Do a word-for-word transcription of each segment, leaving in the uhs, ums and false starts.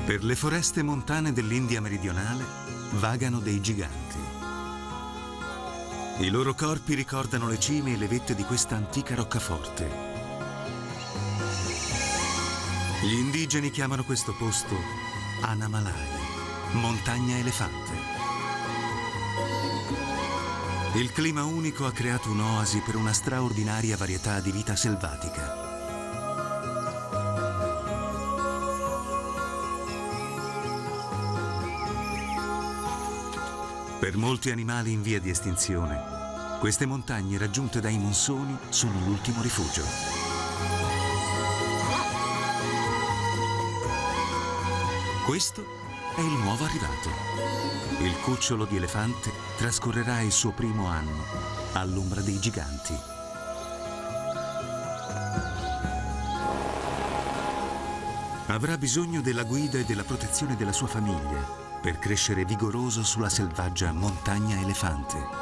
Per le foreste montane dell'India meridionale vagano dei giganti. I loro corpi ricordano le cime e le vette di questa antica roccaforte. Gli indigeni chiamano questo posto Anamalai, montagna elefante. Il clima unico ha creato un'oasi per una straordinaria varietà di vita selvatica. Per molti animali in via di estinzione, queste montagne raggiunte dai monsoni sono l'ultimo rifugio. Questo è il nuovo arrivato. Il cucciolo di elefante trascorrerà il suo primo anno all'ombra dei giganti. Avrà bisogno della guida e della protezione della sua famiglia per crescere vigoroso sulla selvaggia montagna elefante.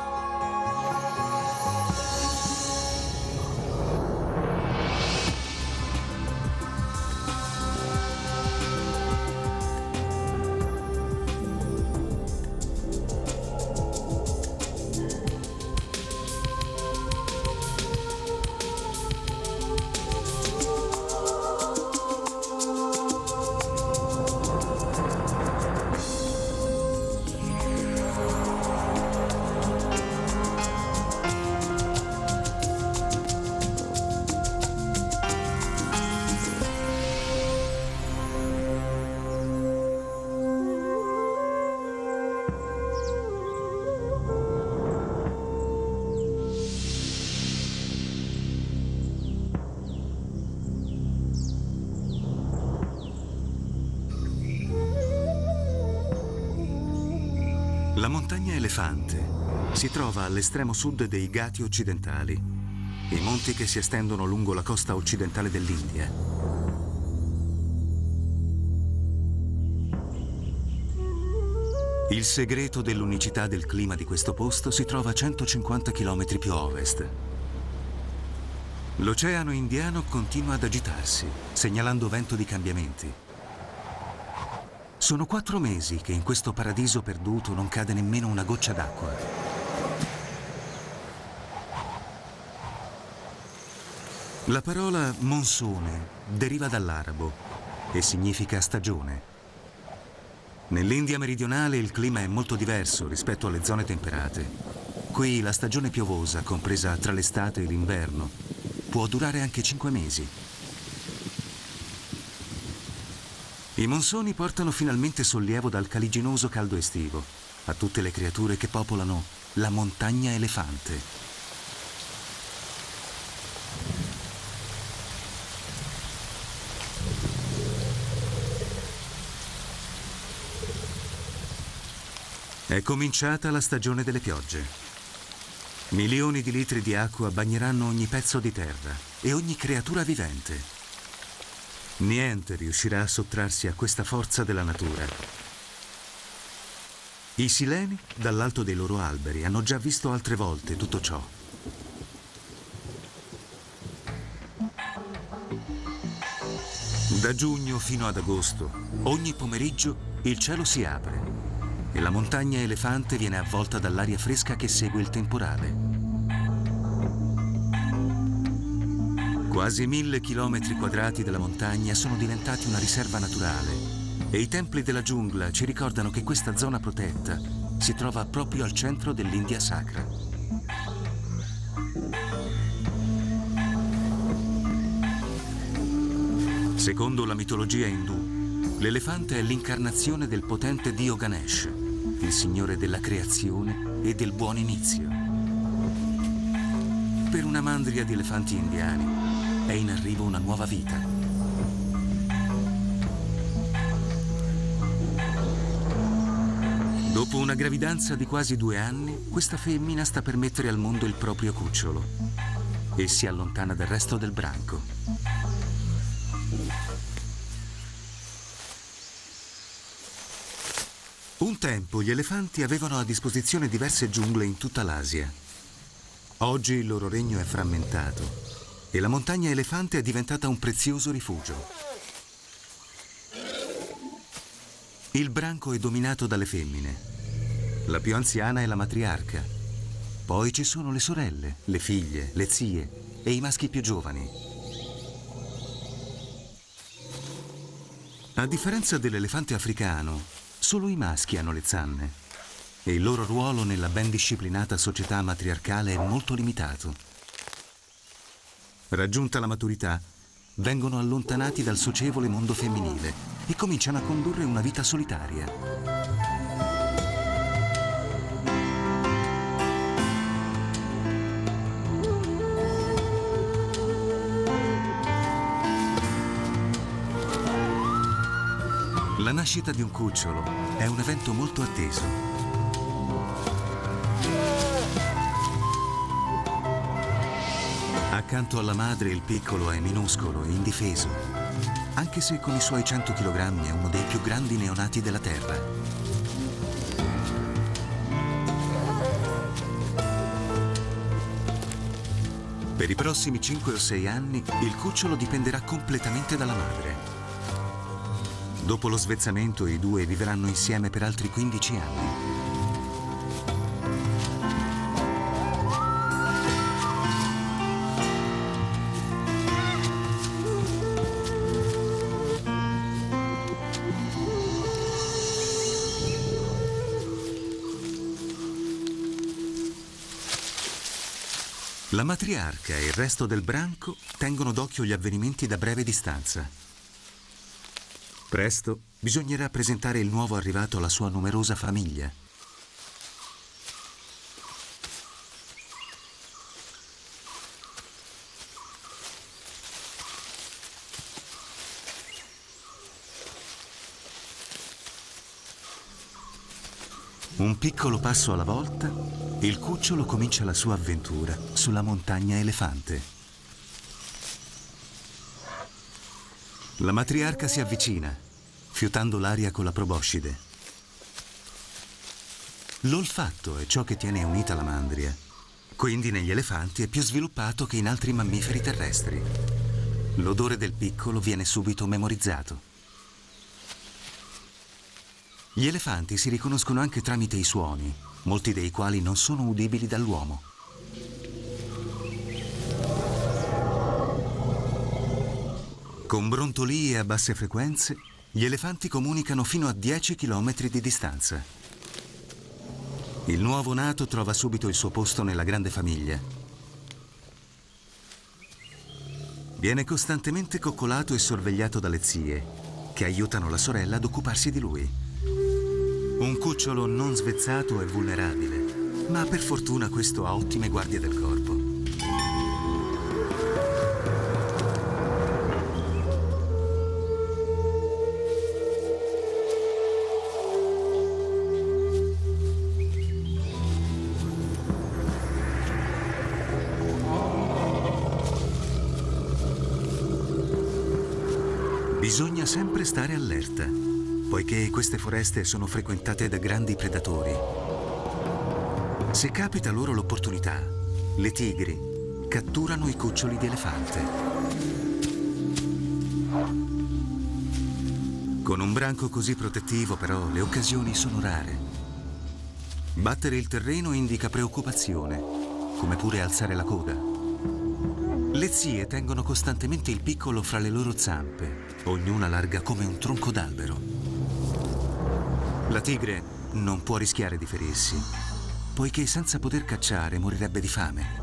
La montagna elefante si trova all'estremo sud dei Ghati occidentali, i monti che si estendono lungo la costa occidentale dell'India. Il segreto dell'unicità del clima di questo posto si trova a centocinquanta chilometri più a ovest. L'Oceano Indiano continua ad agitarsi, segnalando vento di cambiamenti. Sono quattro mesi che in questo paradiso perduto non cade nemmeno una goccia d'acqua. La parola monsone deriva dall'arabo e significa stagione. Nell'India meridionale il clima è molto diverso rispetto alle zone temperate. Qui la stagione piovosa, compresa tra l'estate e l'inverno, può durare anche cinque mesi. I monsoni portano finalmente sollievo dal caliginoso caldo estivo a tutte le creature che popolano la montagna elefante. È cominciata la stagione delle piogge. Milioni di litri di acqua bagneranno ogni pezzo di terra e ogni creatura vivente. Niente riuscirà a sottrarsi a questa forza della natura. I sileni, dall'alto dei loro alberi, hanno già visto altre volte tutto ciò. Da giugno fino ad agosto, ogni pomeriggio il cielo si apre e la montagna elefante viene avvolta dall'aria fresca che segue il temporale. Quasi mille chilometri quadrati della montagna sono diventati una riserva naturale e i templi della giungla ci ricordano che questa zona protetta si trova proprio al centro dell'India sacra. Secondo la mitologia indù, l'elefante è l'incarnazione del potente dio Ganesh, il signore della creazione e del buon inizio. Per una mandria di elefanti indiani è in arrivo una nuova vita. Dopo una gravidanza di quasi due anni, questa femmina sta per mettere al mondo il proprio cucciolo e si allontana dal resto del branco. Un tempo gli elefanti avevano a disposizione diverse giungle in tutta l'Asia. Oggi il loro regno è frammentato e la montagna elefante è diventata un prezioso rifugio. Il branco è dominato dalle femmine. La più anziana è la matriarca. Poi ci sono le sorelle, le figlie, le zie e i maschi più giovani. A differenza dell'elefante africano, solo i maschi hanno le zanne e il loro ruolo nella ben disciplinata società matriarcale è molto limitato. Raggiunta la maturità, vengono allontanati dal socievole mondo femminile e cominciano a condurre una vita solitaria. La nascita di un cucciolo è un evento molto atteso. Accanto alla madre il piccolo è minuscolo e indifeso, anche se con i suoi cento chilogrammi è uno dei più grandi neonati della Terra. Per i prossimi cinque o sei anni il cucciolo dipenderà completamente dalla madre. Dopo lo svezzamento i due vivranno insieme per altri quindici anni. La matriarca e il resto del branco tengono d'occhio gli avvenimenti da breve distanza. Presto bisognerà presentare il nuovo arrivato alla sua numerosa famiglia. Un piccolo passo alla volta, il cucciolo comincia la sua avventura sulla montagna elefante. La matriarca si avvicina, fiutando l'aria con la proboscide. L'olfatto è ciò che tiene unita la mandria, quindi negli elefanti è più sviluppato che in altri mammiferi terrestri. L'odore del piccolo viene subito memorizzato. Gli elefanti si riconoscono anche tramite i suoni, molti dei quali non sono udibili dall'uomo. Con brontolii a basse frequenze, gli elefanti comunicano fino a dieci chilometri di distanza. Il nuovo nato trova subito il suo posto nella grande famiglia. Viene costantemente coccolato e sorvegliato dalle zie, che aiutano la sorella ad occuparsi di lui. Un cucciolo non svezzato è vulnerabile, ma per fortuna questo ha ottime guardie del corpo. Bisogna sempre stare allerta, poiché queste foreste sono frequentate da grandi predatori. Se capita loro l'opportunità, le tigri catturano i cuccioli di elefante. Con un branco così protettivo, però, le occasioni sono rare. Battere il terreno indica preoccupazione, come pure alzare la coda. Le zie tengono costantemente il piccolo fra le loro zampe, ognuna larga come un tronco d'albero. La tigre non può rischiare di ferirsi, poiché senza poter cacciare morirebbe di fame.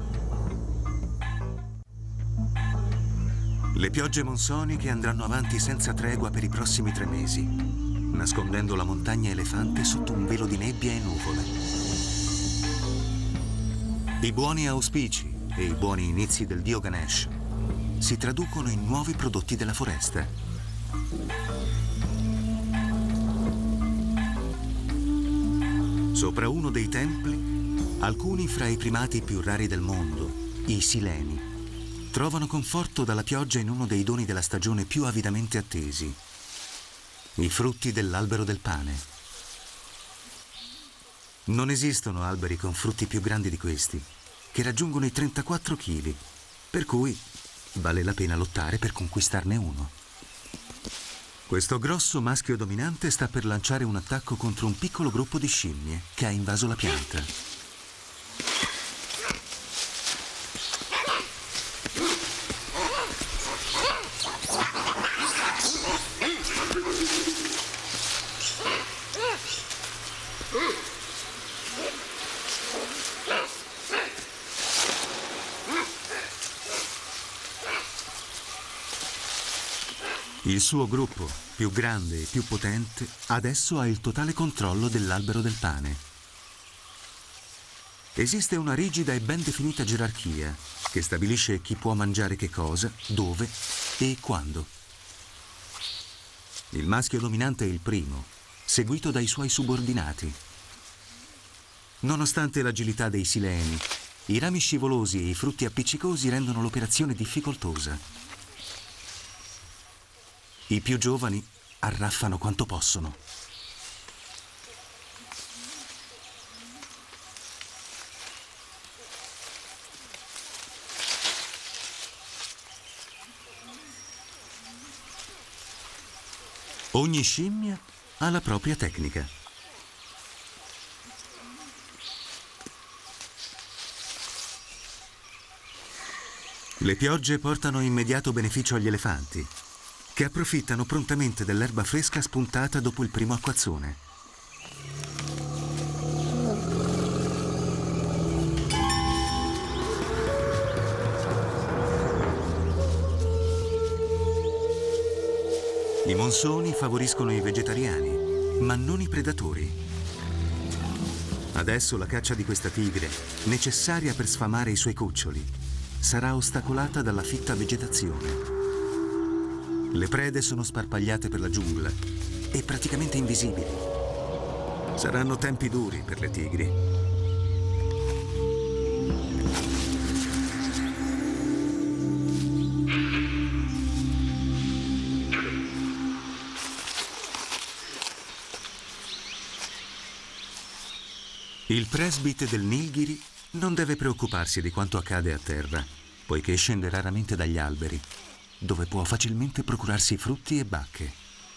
Le piogge monsoniche andranno avanti senza tregua per i prossimi tre mesi, nascondendo la montagna elefante sotto un velo di nebbia e nuvole. I buoni auspici e i buoni inizi del dio Ganesh si traducono in nuovi prodotti della foresta. Sopra uno dei templi, alcuni fra i primati più rari del mondo, i sileni, trovano conforto dalla pioggia in uno dei doni della stagione più avidamente attesi, i frutti dell'albero del pane. Non esistono alberi con frutti più grandi di questi, che raggiungono i trentaquattro chili, per cui vale la pena lottare per conquistarne uno. Questo grosso maschio dominante sta per lanciare un attacco contro un piccolo gruppo di scimmie che ha invaso la pianta. Il suo gruppo, più grande e più potente, adesso ha il totale controllo dell'albero del pane. Esiste una rigida e ben definita gerarchia che stabilisce chi può mangiare che cosa, dove e quando. Il maschio dominante è il primo, seguito dai suoi subordinati. Nonostante l'agilità dei sileni, i rami scivolosi e i frutti appiccicosi rendono l'operazione difficoltosa. I più giovani arraffano quanto possono. Ogni scimmia ha la propria tecnica. Le piogge portano immediato beneficio agli elefanti, che approfittano prontamente dell'erba fresca spuntata dopo il primo acquazzone. I monsoni favoriscono i vegetariani, ma non i predatori. Adesso la caccia di questa tigre, necessaria per sfamare i suoi cuccioli, sarà ostacolata dalla fitta vegetazione. Le prede sono sparpagliate per la giungla e praticamente invisibili. Saranno tempi duri per le tigri. Il presbite del Nilgiri non deve preoccuparsi di quanto accade a terra, poiché scende raramente dagli alberi, dove può facilmente procurarsi frutti e bacche.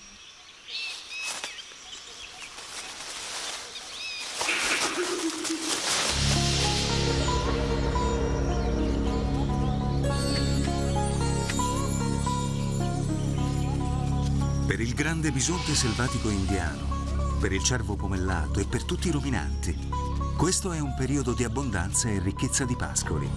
Per il grande bisonte selvatico indiano, per il cervo pomellato e per tutti i ruminanti, questo è un periodo di abbondanza e ricchezza di pascoli.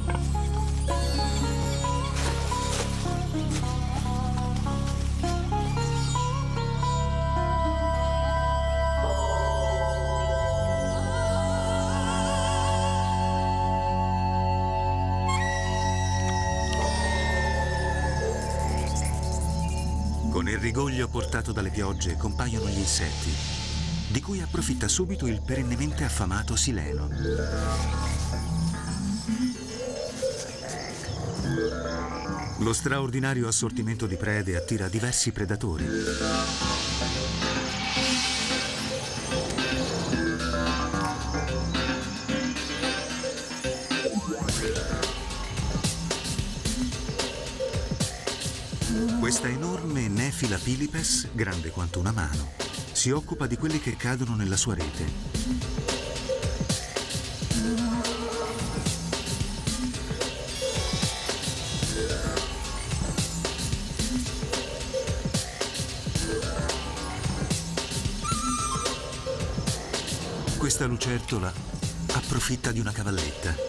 Con il rigoglio portato dalle piogge compaiono gli insetti, di cui approfitta subito il perennemente affamato sileno. Lo straordinario assortimento di prede attira diversi predatori. Questa enorme Nephila pilipes, grande quanto una mano, si occupa di quelli che cadono nella sua rete. Questa lucertola approfitta di una cavalletta.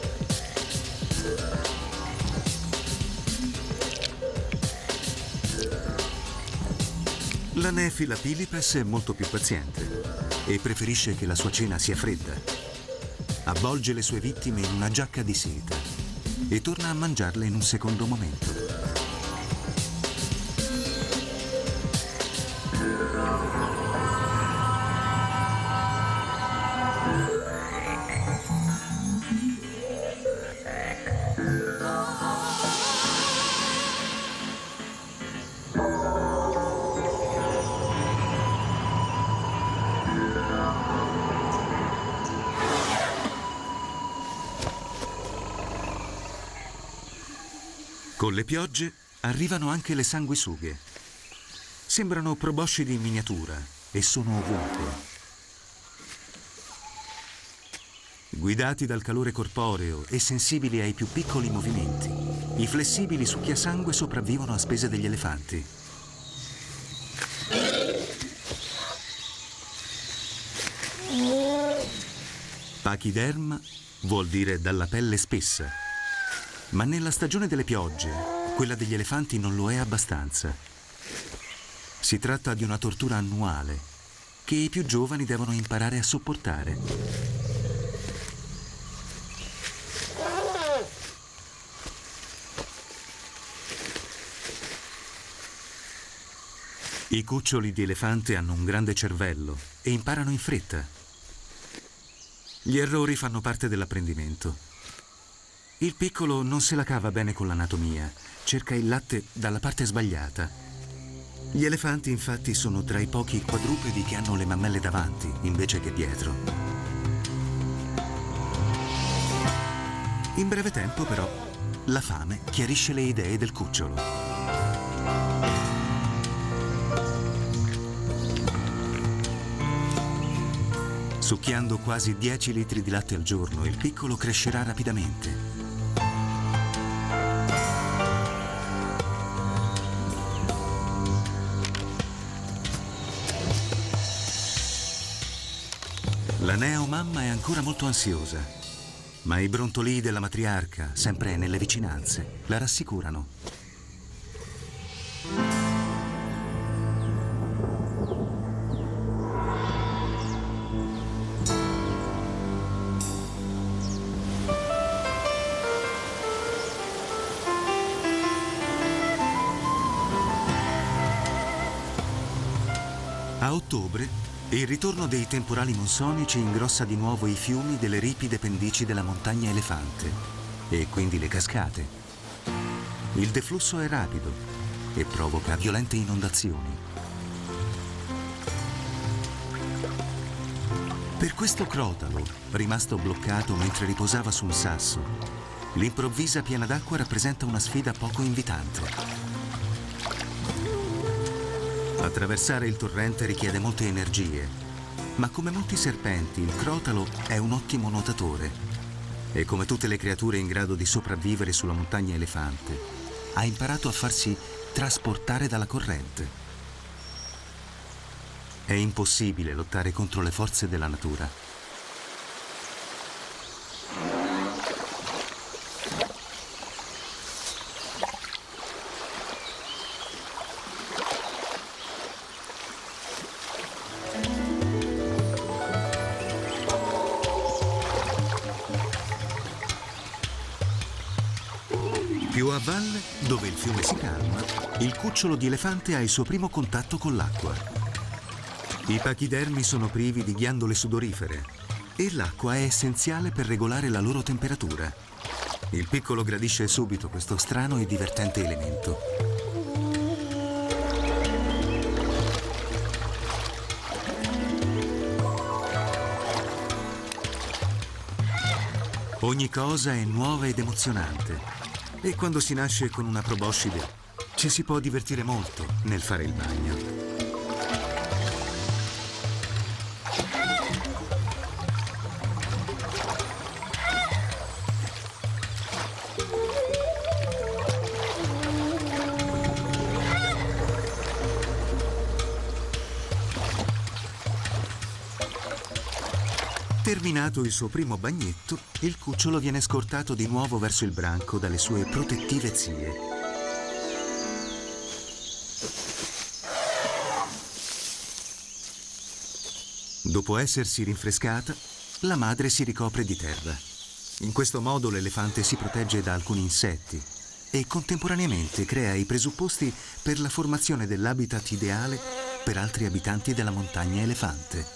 La Nephila pilipes è molto più paziente e preferisce che la sua cena sia fredda. Avvolge le sue vittime in una giacca di seta e torna a mangiarle in un secondo momento. Con le piogge arrivano anche le sanguisughe. Sembrano proboscidi in miniatura e sono ovunque. Guidati dal calore corporeo e sensibili ai più piccoli movimenti, i flessibili succhiasangue sopravvivono a spese degli elefanti. Pachiderma vuol dire dalla pelle spessa, ma nella stagione delle piogge, quella degli elefanti non lo è abbastanza. Si tratta di una tortura annuale che i più giovani devono imparare a sopportare. I cuccioli di elefante hanno un grande cervello e imparano in fretta. Gli errori fanno parte dell'apprendimento. Il piccolo non se la cava bene con l'anatomia, cerca il latte dalla parte sbagliata. Gli elefanti infatti sono tra i pochi quadrupedi che hanno le mammelle davanti invece che dietro. In breve tempo però la fame chiarisce le idee del cucciolo. Succhiando quasi dieci litri di latte al giorno, il piccolo crescerà rapidamente. La neomamma è ancora molto ansiosa, ma i brontolii della matriarca, sempre nelle vicinanze, la rassicurano. A ottobre, il ritorno dei temporali monsonici ingrossa di nuovo i fiumi delle ripide pendici della montagna elefante e quindi le cascate. Il deflusso è rapido e provoca violente inondazioni. Per questo crotalo, rimasto bloccato mentre riposava su un sasso, l'improvvisa piena d'acqua rappresenta una sfida poco invitante. Attraversare il torrente richiede molte energie, ma come molti serpenti il crotalo è un ottimo nuotatore e come tutte le creature in grado di sopravvivere sulla montagna elefante, ha imparato a farsi trasportare dalla corrente. È impossibile lottare contro le forze della natura. Più a valle, dove il fiume si calma, il cucciolo di elefante ha il suo primo contatto con l'acqua. I pachidermi sono privi di ghiandole sudorifere e l'acqua è essenziale per regolare la loro temperatura. Il piccolo gradisce subito questo strano e divertente elemento. Ogni cosa è nuova ed emozionante. E quando si nasce con una proboscide, ci si può divertire molto nel fare il bagno. Terminato il suo primo bagnetto, il cucciolo viene scortato di nuovo verso il branco dalle sue protettive zie. Dopo essersi rinfrescata, la madre si ricopre di terra. In questo modo l'elefante si protegge da alcuni insetti e contemporaneamente crea i presupposti per la formazione dell'habitat ideale per altri abitanti della montagna elefante.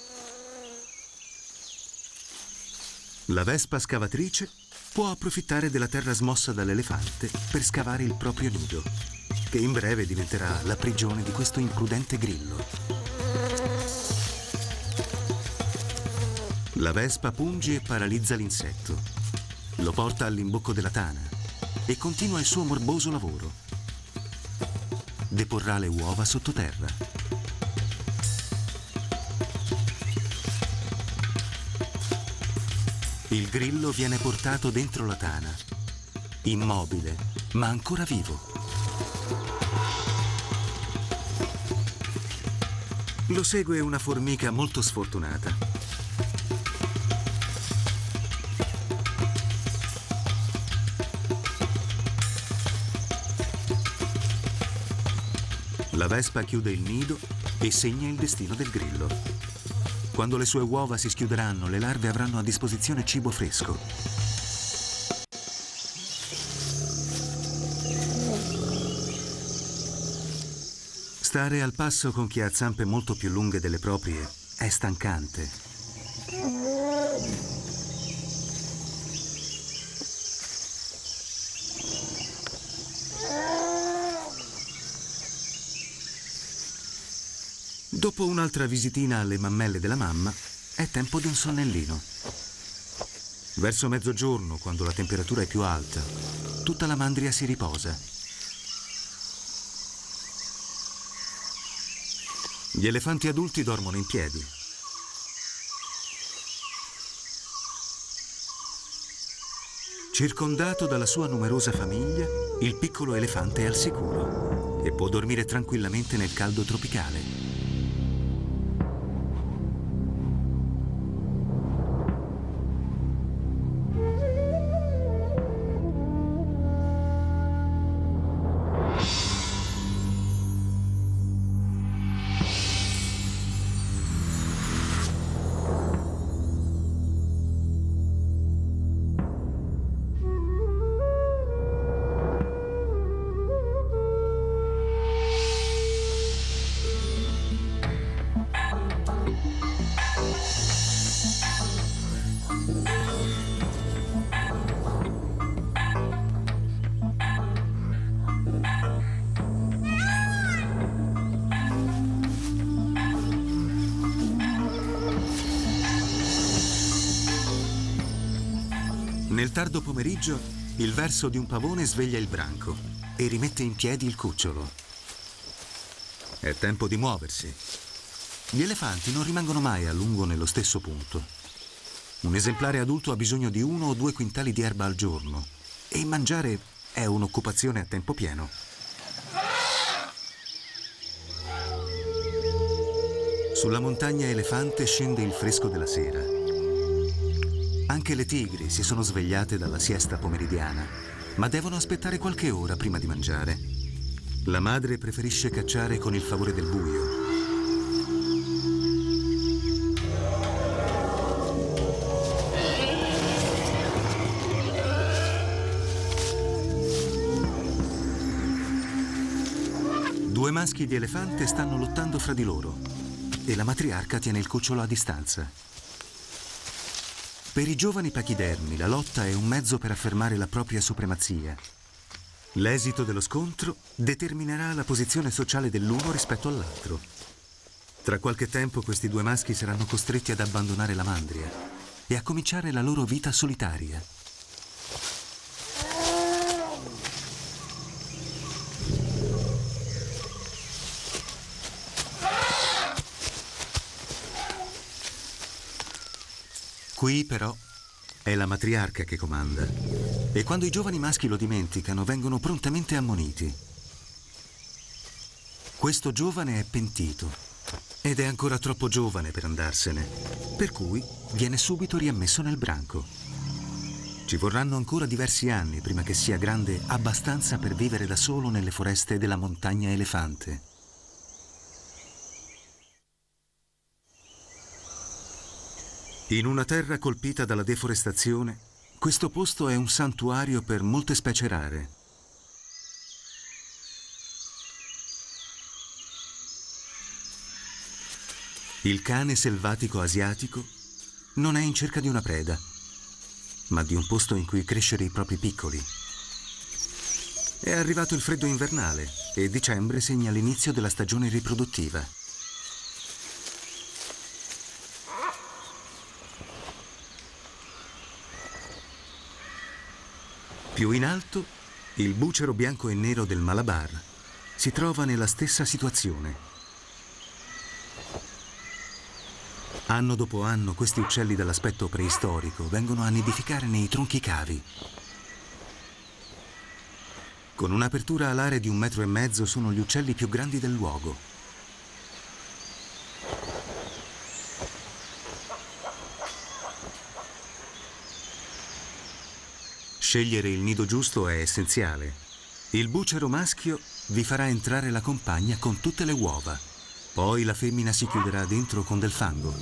La vespa scavatrice può approfittare della terra smossa dall'elefante per scavare il proprio nido, che in breve diventerà la prigione di questo imprudente grillo. La vespa punge e paralizza l'insetto, lo porta all'imbocco della tana e continua il suo morboso lavoro. deporrà le uova sottoterra. Il grillo viene portato dentro la tana, immobile, ma ancora vivo. Lo segue una formica molto sfortunata. La vespa chiude il nido e segna il destino del grillo. Quando le sue uova si schiuderanno, le larve avranno a disposizione cibo fresco. Stare al passo con chi ha zampe molto più lunghe delle proprie è stancante. Dopo un'altra visitina alle mammelle della mamma, è tempo di un sonnellino. Verso mezzogiorno, quando la temperatura è più alta, tutta la mandria si riposa. Gli elefanti adulti dormono in piedi. Circondato dalla sua numerosa famiglia, il piccolo elefante è al sicuro e può dormire tranquillamente nel caldo tropicale. Nel tardo pomeriggio, il verso di un pavone sveglia il branco e rimette in piedi il cucciolo. È tempo di muoversi. Gli elefanti non rimangono mai a lungo nello stesso punto. Un esemplare adulto ha bisogno di uno o due quintali di erba al giorno e mangiare è un'occupazione a tempo pieno. Sulla montagna elefante scende il fresco della sera. Anche le tigri si sono svegliate dalla siesta pomeridiana, ma devono aspettare qualche ora prima di mangiare. La madre preferisce cacciare con il favore del buio. Due maschi di elefante stanno lottando fra di loro e la matriarca tiene il cucciolo a distanza. Per i giovani pachidermi la lotta è un mezzo per affermare la propria supremazia. L'esito dello scontro determinerà la posizione sociale dell'uno rispetto all'altro. Tra qualche tempo questi due maschi saranno costretti ad abbandonare la mandria e a cominciare la loro vita solitaria. Qui, però, è la matriarca che comanda e quando i giovani maschi lo dimenticano vengono prontamente ammoniti. Questo giovane è pentito ed è ancora troppo giovane per andarsene, per cui viene subito riammesso nel branco. Ci vorranno ancora diversi anni prima che sia grande abbastanza per vivere da solo nelle foreste della montagna elefante. In una terra colpita dalla deforestazione, questo posto è un santuario per molte specie rare. Il cane selvatico asiatico non è in cerca di una preda, ma di un posto in cui crescere i propri piccoli. È arrivato il freddo invernale e dicembre segna l'inizio della stagione riproduttiva. Più in alto, il bucero bianco e nero del Malabar si trova nella stessa situazione. Anno dopo anno questi uccelli dall'aspetto preistorico vengono a nidificare nei tronchi cavi. Con un'apertura alare di un metro e mezzo sono gli uccelli più grandi del luogo. Scegliere il nido giusto è essenziale. Il bucero maschio vi farà entrare la compagna con tutte le uova. Poi la femmina si chiuderà dentro con del fango.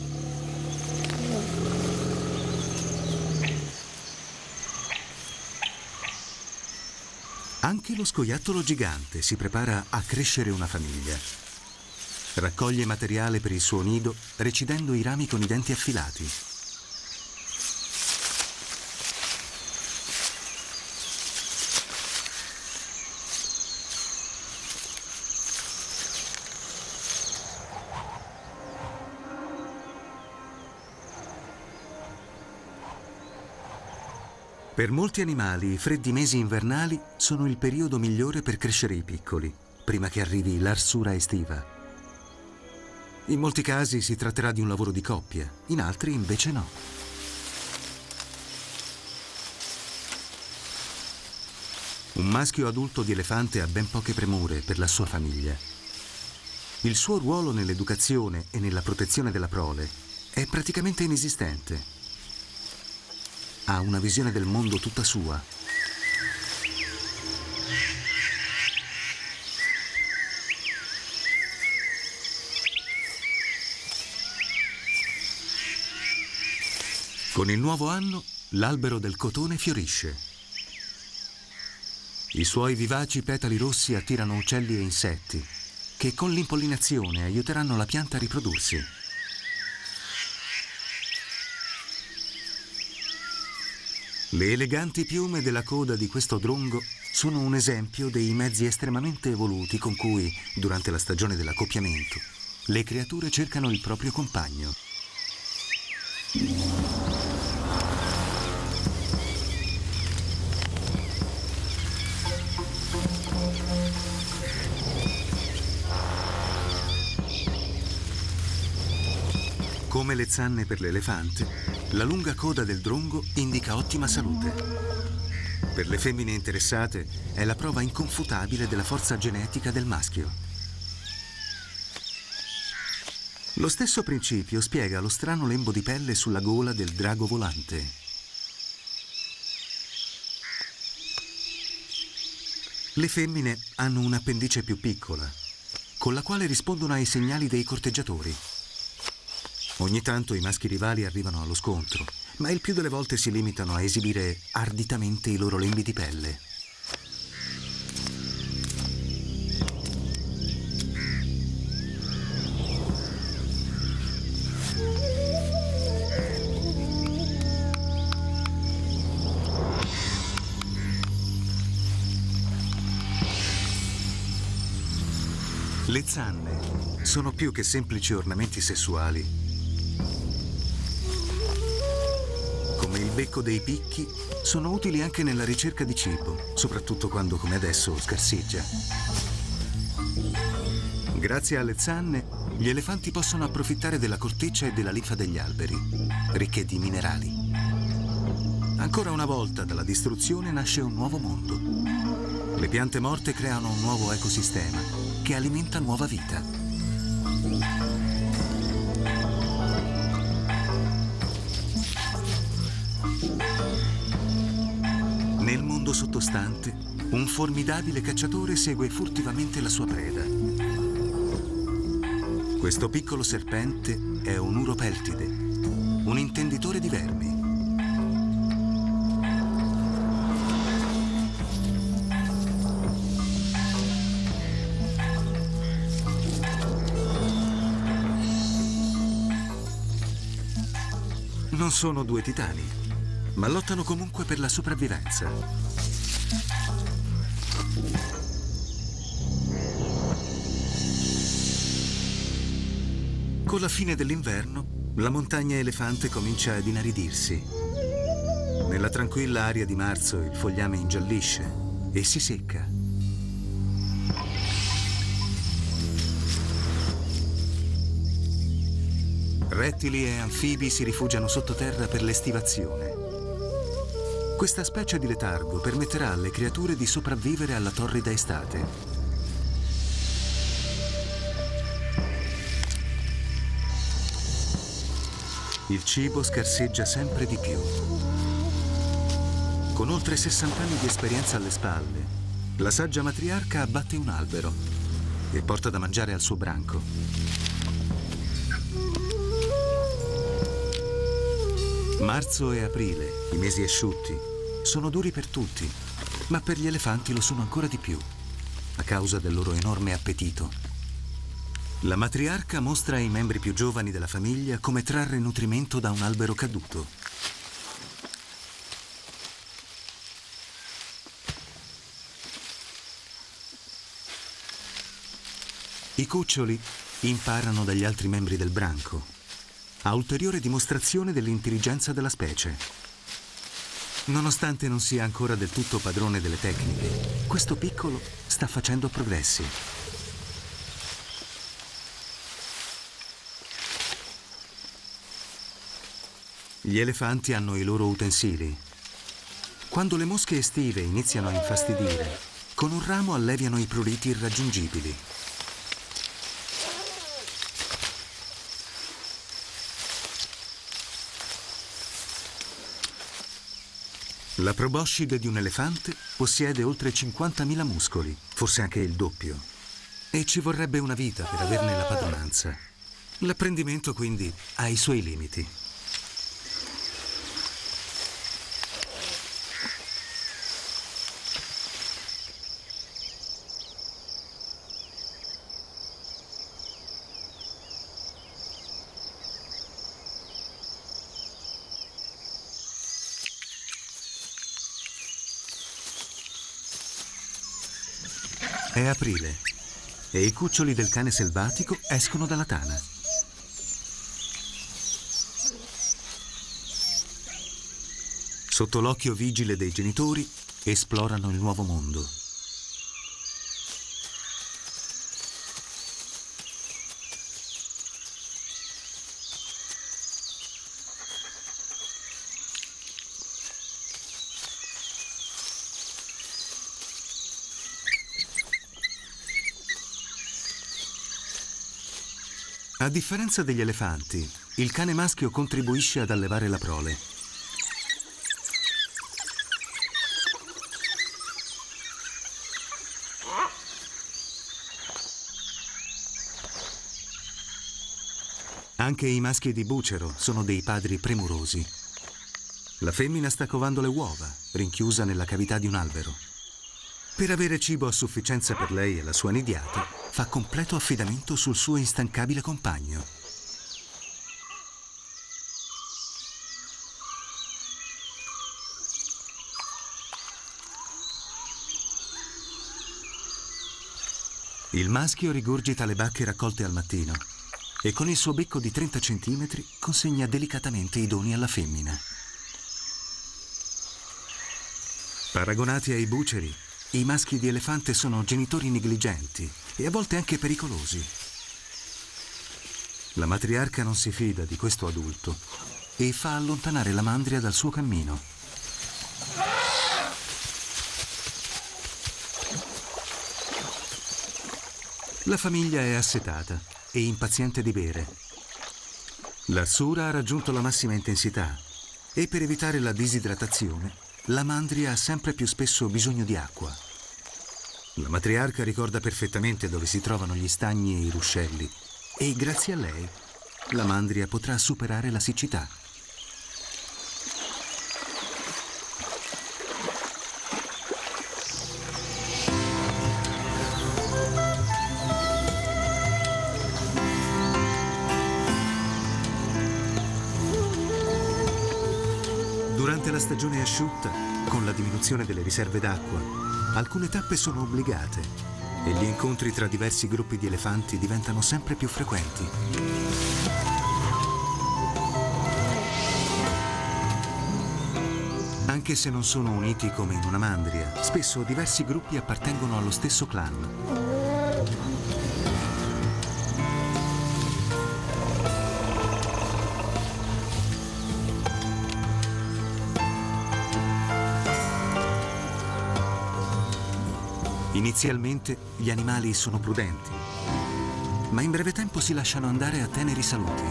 Anche lo scoiattolo gigante si prepara a crescere una famiglia. Raccoglie materiale per il suo nido, recidendo i rami con i denti affilati. Per molti animali, i freddi mesi invernali sono il periodo migliore per crescere i piccoli, prima che arrivi l'arsura estiva. In molti casi si tratterà di un lavoro di coppia, in altri invece no. Un maschio adulto di elefante ha ben poche premure per la sua famiglia. Il suo ruolo nell'educazione e nella protezione della prole è praticamente inesistente. Ha una visione del mondo tutta sua. Con il nuovo anno, l'albero del cotone fiorisce. I suoi vivaci petali rossi attirano uccelli e insetti, che con l'impollinazione aiuteranno la pianta a riprodursi. Le eleganti piume della coda di questo drongo sono un esempio dei mezzi estremamente evoluti con cui, durante la stagione dell'accoppiamento, le creature cercano il proprio compagno. Come le zanne per l'elefante, la lunga coda del drongo indica ottima salute. Per le femmine interessate è la prova inconfutabile della forza genetica del maschio. Lo stesso principio spiega lo strano lembo di pelle sulla gola del drago volante. Le femmine hanno un'appendice più piccola, con la quale rispondono ai segnali dei corteggiatori. Ogni tanto i maschi rivali arrivano allo scontro, ma il più delle volte si limitano a esibire arditamente i loro lembi di pelle. Le zanne sono più che semplici ornamenti sessuali. Come il becco dei picchi, sono utili anche nella ricerca di cibo, soprattutto quando, come adesso, scarseggia. Grazie alle zanne, gli elefanti possono approfittare della corteccia e della linfa degli alberi, ricche di minerali. Ancora una volta, dalla distruzione nasce un nuovo mondo. Le piante morte creano un nuovo ecosistema che alimenta nuova vita. Nel mondo sottostante, un formidabile cacciatore segue furtivamente la sua preda. Questo piccolo serpente è un uropeltide, un intenditore di vermi. Non sono due titani, ma lottano comunque per la sopravvivenza. Con la fine dell'inverno, la montagna elefante comincia ad inaridirsi. Nella tranquilla aria di marzo il fogliame ingiallisce e si secca. Rettili e anfibi si rifugiano sottoterra per l'estivazione. Questa specie di letargo permetterà alle creature di sopravvivere alla torrida estate. Il cibo scarseggia sempre di più. Con oltre sessanta anni di esperienza alle spalle, la saggia matriarca abbatte un albero e porta da mangiare al suo branco. Marzo e aprile, i mesi asciutti, sono duri per tutti, ma per gli elefanti lo sono ancora di più, a causa del loro enorme appetito. La matriarca mostra ai membri più giovani della famiglia come trarre nutrimento da un albero caduto. I cuccioli imparano dagli altri membri del branco, a ulteriore dimostrazione dell'intelligenza della specie. Nonostante non sia ancora del tutto padrone delle tecniche, questo piccolo sta facendo progressi. Gli elefanti hanno i loro utensili. Quando le mosche estive iniziano a infastidire, con un ramo alleviano i pruriti irraggiungibili. La proboscide di un elefante possiede oltre cinquantamila muscoli, forse anche il doppio. E ci vorrebbe una vita per averne la padronanza. L'apprendimento, quindi, ha i suoi limiti. È aprile e i cuccioli del cane selvatico escono dalla tana. Sotto l'occhio vigile dei genitori esplorano il nuovo mondo. A differenza degli elefanti, il cane maschio contribuisce ad allevare la prole. Anche i maschi di bucero sono dei padri premurosi. La femmina sta covando le uova, rinchiusa nella cavità di un albero. Per avere cibo a sufficienza per lei e la sua nidiata, fa completo affidamento sul suo instancabile compagno. Il maschio rigurgita le bacche raccolte al mattino e con il suo becco di trenta centimetri consegna delicatamente i doni alla femmina. Paragonati ai buceri, i maschi di elefante sono genitori negligenti e a volte anche pericolosi. La matriarca non si fida di questo adulto e fa allontanare la mandria dal suo cammino. La famiglia è assetata e impaziente di bere. L'arsura ha raggiunto la massima intensità e per evitare la disidratazione la mandria ha sempre più spesso bisogno di acqua. La matriarca ricorda perfettamente dove si trovano gli stagni e i ruscelli e grazie a lei la mandria potrà superare la siccità. Durante la stagione asciutta, con la diminuzione delle riserve d'acqua, alcune tappe sono obbligate e gli incontri tra diversi gruppi di elefanti diventano sempre più frequenti. Anche se non sono uniti come in una mandria, spesso diversi gruppi appartengono allo stesso clan. Inizialmente gli animali sono prudenti, ma in breve tempo si lasciano andare a teneri saluti,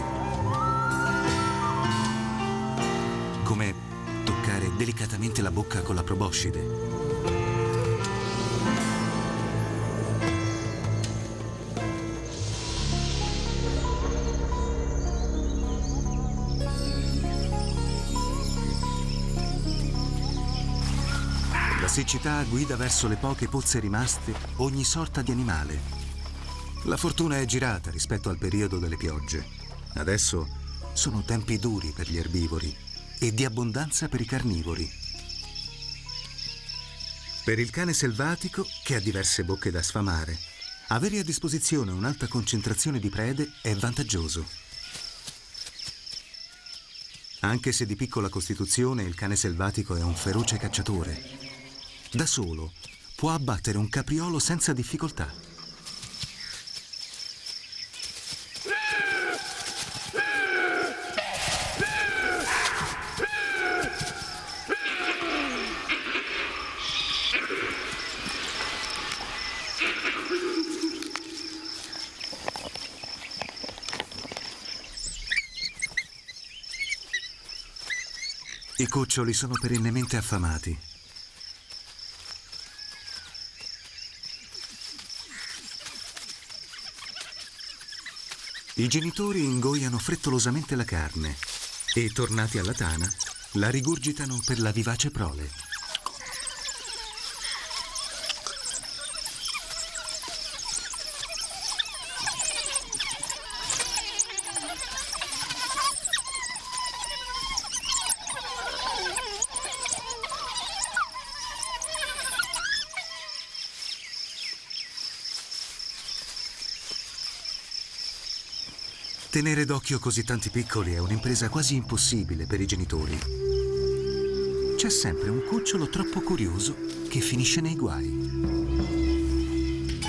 come toccare delicatamente la bocca con la proboscide. La siccità guida verso le poche pozze rimaste ogni sorta di animale. La fortuna è girata rispetto al periodo delle piogge. Adesso sono tempi duri per gli erbivori e di abbondanza per i carnivori. Per il cane selvatico, che ha diverse bocche da sfamare, avere a disposizione un'alta concentrazione di prede è vantaggioso. Anche se di piccola costituzione, il cane selvatico è un feroce cacciatore. Da solo può abbattere un capriolo senza difficoltà. I cuccioli sono perennemente affamati. I genitori ingoiano frettolosamente la carne e, tornati alla tana, la rigurgitano per la vivace prole. Tenere d'occhio così tanti piccoli è un'impresa quasi impossibile per i genitori. C'è sempre un cucciolo troppo curioso che finisce nei guai.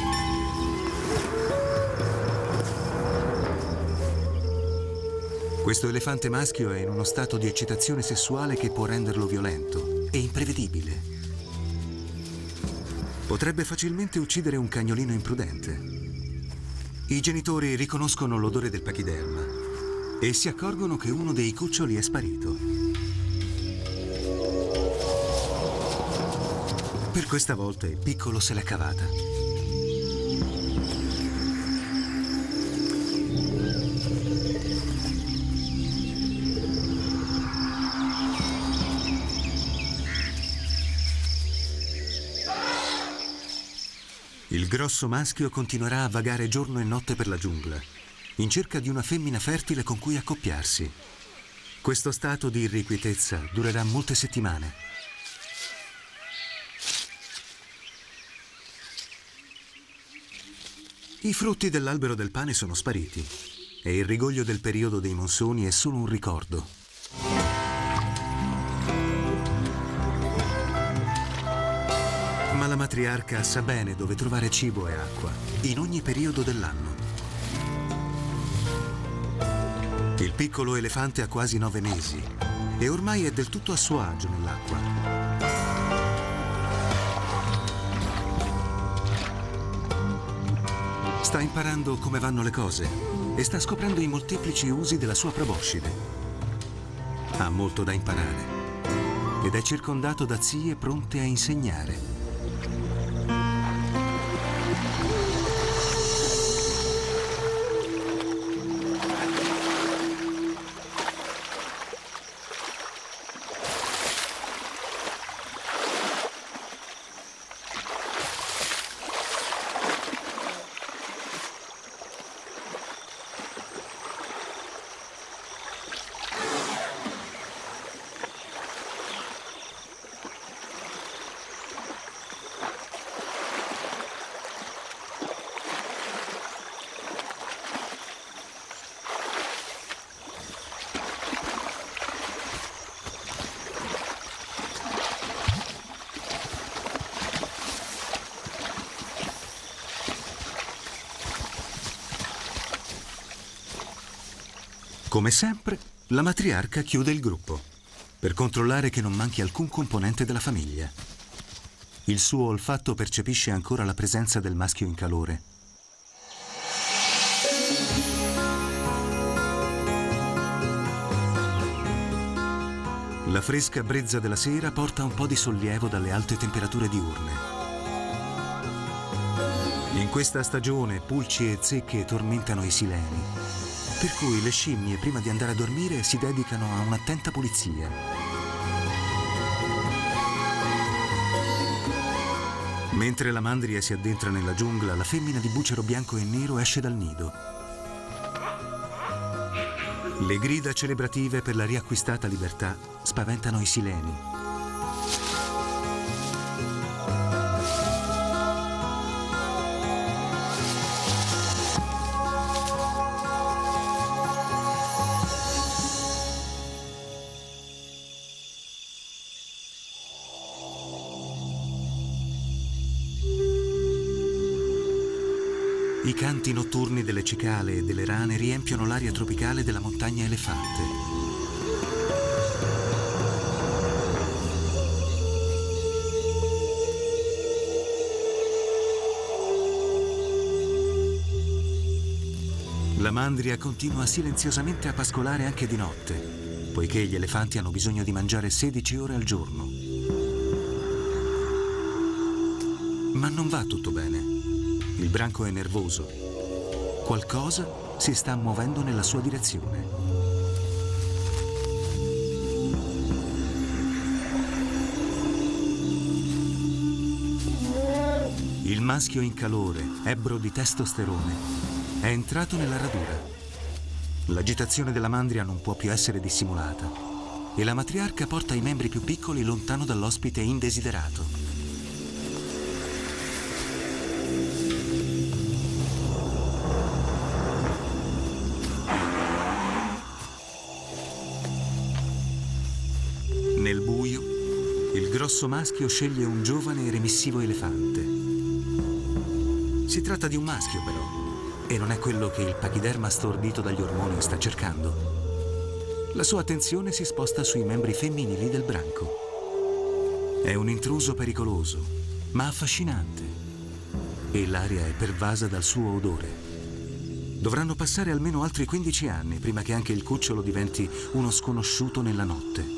Questo elefante maschio è in uno stato di eccitazione sessuale che può renderlo violento e imprevedibile. Potrebbe facilmente uccidere un cagnolino imprudente. I genitori riconoscono l'odore del pachiderma e si accorgono che uno dei cuccioli è sparito. Per questa volta il piccolo se l'è cavata. Il grosso maschio continuerà a vagare giorno e notte per la giungla, in cerca di una femmina fertile con cui accoppiarsi. Questo stato di irrequietezza durerà molte settimane. I frutti dell'albero del pane sono spariti e il rigoglio del periodo dei monsoni è solo un ricordo. Ma la matriarca sa bene dove trovare cibo e acqua, in ogni periodo dell'anno. Il piccolo elefante ha quasi nove mesi e ormai è del tutto a suo agio nell'acqua. Sta imparando come vanno le cose e sta scoprendo i molteplici usi della sua proboscide. Ha molto da imparare ed è circondato da zie pronte a insegnare. Come sempre, la matriarca chiude il gruppo per controllare che non manchi alcun componente della famiglia. Il suo olfatto percepisce ancora la presenza del maschio in calore. La fresca brezza della sera porta un po' di sollievo dalle alte temperature diurne. In questa stagione pulci e zecche tormentano i sileni, per cui le scimmie prima di andare a dormire si dedicano a un'attenta pulizia. Mentre la mandria si addentra nella giungla, la femmina di bucero bianco e nero esce dal nido. Le grida celebrative per la riacquistata libertà spaventano i sileni. I canti notturni delle cicale e delle rane riempiono l'aria tropicale della montagna elefante. La mandria continua silenziosamente a pascolare anche di notte, poiché gli elefanti hanno bisogno di mangiare sedici ore al giorno. Ma non va tutto bene. Il branco è nervoso. Qualcosa si sta muovendo nella sua direzione. Il maschio in calore, ebbro di testosterone, è entrato nella radura. L'agitazione della mandria non può più essere dissimulata e la matriarca porta i membri più piccoli lontano dall'ospite indesiderato. Nel buio, il grosso maschio sceglie un giovane e remissivo elefante. Si tratta di un maschio, però, e non è quello che il pachiderma stordito dagli ormoni sta cercando. La sua attenzione si sposta sui membri femminili del branco. È un intruso pericoloso, ma affascinante, e l'aria è pervasa dal suo odore. Dovranno passare almeno altri quindici anni prima che anche il cucciolo diventi uno sconosciuto nella notte.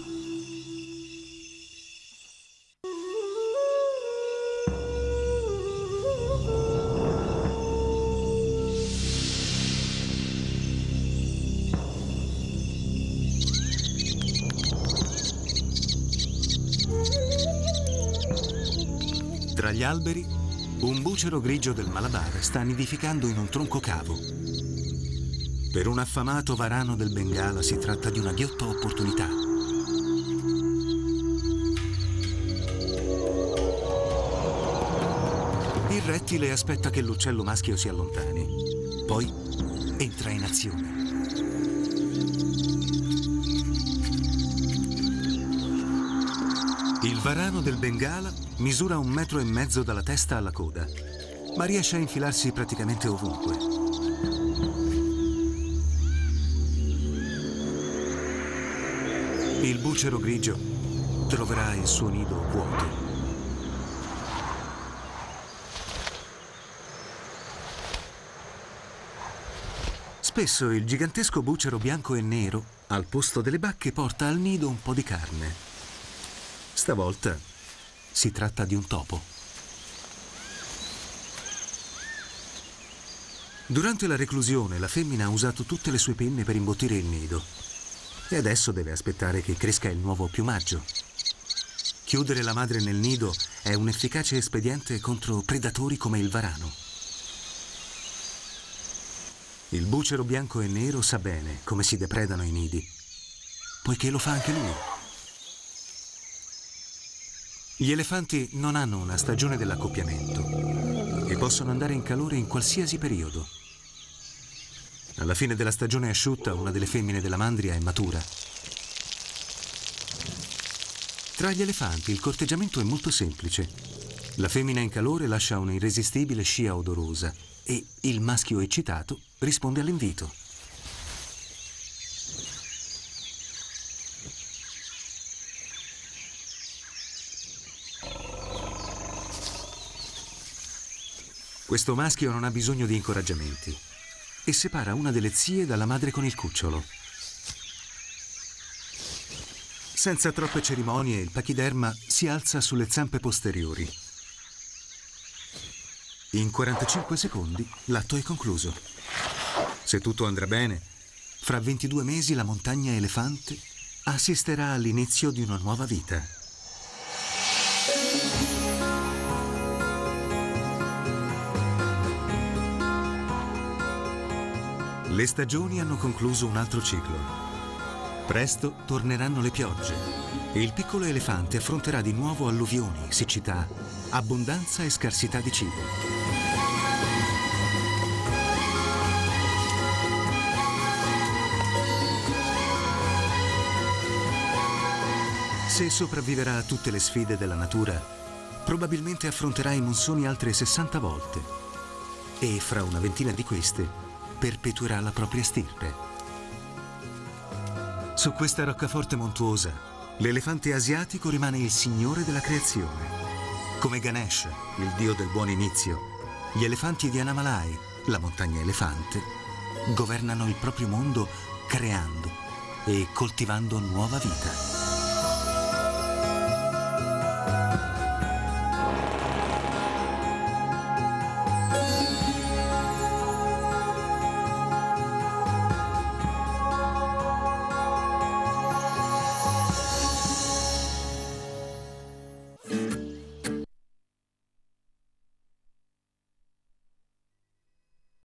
Tra gli alberi, un bucero grigio del Malabar sta nidificando in un tronco cavo. Per un affamato varano del Bengala si tratta di una ghiotta opportunità. Il rettile aspetta che l'uccello maschio si allontani, poi entra in azione. Il varano del Bengala misura un metro e mezzo dalla testa alla coda, ma riesce a infilarsi praticamente ovunque. Il bucero grigio troverà il suo nido vuoto. Spesso il gigantesco bucero bianco e nero, al posto delle bacche, porta al nido un po' di carne. Stavolta si tratta di un topo. Durante la reclusione la femmina ha usato tutte le sue penne per imbottire il nido e adesso deve aspettare che cresca il nuovo piumaggio. Chiudere la madre nel nido è un efficace espediente contro predatori come il varano. Il bucero bianco e nero sa bene come si depredano i nidi, poiché lo fa anche lui. Gli elefanti non hanno una stagione dell'accoppiamento e possono andare in calore in qualsiasi periodo. Alla fine della stagione asciutta, una delle femmine della mandria è matura. Tra gli elefanti il corteggiamento è molto semplice. La femmina in calore lascia un'irresistibile scia odorosa e il maschio eccitato risponde all'invito. Questo maschio non ha bisogno di incoraggiamenti e separa una delle zie dalla madre con il cucciolo. Senza troppe cerimonie, il pachiderma si alza sulle zampe posteriori. In quarantacinque secondi l'atto è concluso. Se tutto andrà bene, fra ventidue mesi la montagna elefante assisterà all'inizio di una nuova vita. Le stagioni hanno concluso un altro ciclo. Presto torneranno le piogge e il piccolo elefante affronterà di nuovo alluvioni, siccità, abbondanza e scarsità di cibo. Se sopravviverà a tutte le sfide della natura, probabilmente affronterà i monsoni altre sessanta volte e fra una ventina di queste perpetuerà la propria stirpe. Su questa roccaforte montuosa, l'elefante asiatico rimane il signore della creazione. Come Ganesh, il dio del buon inizio, gli elefanti di Annamalai, la montagna elefante, governano il proprio mondo creando e coltivando nuova vita.